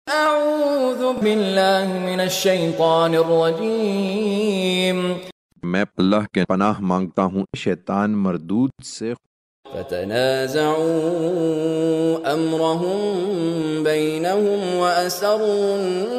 اعوذ باللہ من الشیطان الرجیم میں اللہ کے پناہ مانگتا ہوں شیطان مردود سے۔ فتنازعوا امرهم بینہم واسروا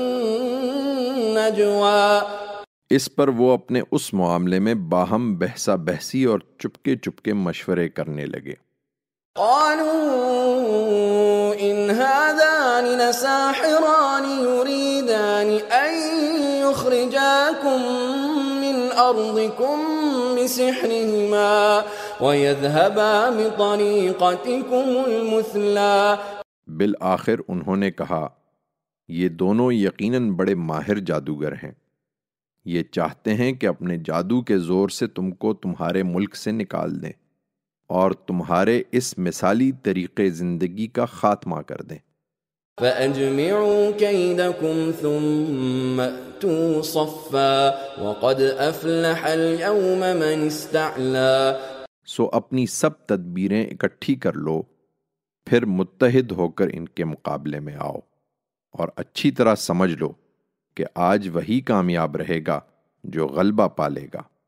النجوى، اس پر وہ اپنے اس معاملے میں باہم بحثہ بحثی اور چپکے چپکے مشورے کرنے لگے۔ قالوا ان هذان لساحران يريدان ان يخرجاكم من ارضكم بسحرهما ويذهبا بطريقتكم المثلى۔ بالآخر انہوں نے کہا یہ دونوں یقیناً بڑے ماہر جادوگر ہیں، یہ چاہتے ہیں کہ اپنے جادو کے زور سے تم کو تمہارے ملک سے نکال دیں اور تمہارے اس مثالی طریقے زندگی کا خاتمہ کر دیں۔ فَأَجْمِعُوا كَيْدَكُمْ ثُمَّ ائْتُوا صَفًّا وَقَدْ أَفْلَحَ الْيَوْمَ مَنِ اسْتَعْلَىٰ۔ سو اپنی سب تدبیریں اکٹھی کر لو، پھر متحد ہو کر ان کے مقابلے میں آؤ، اور اچھی طرح سمجھ لو کہ آج وہی کامیاب رہے گا جو غلبہ پالے گا۔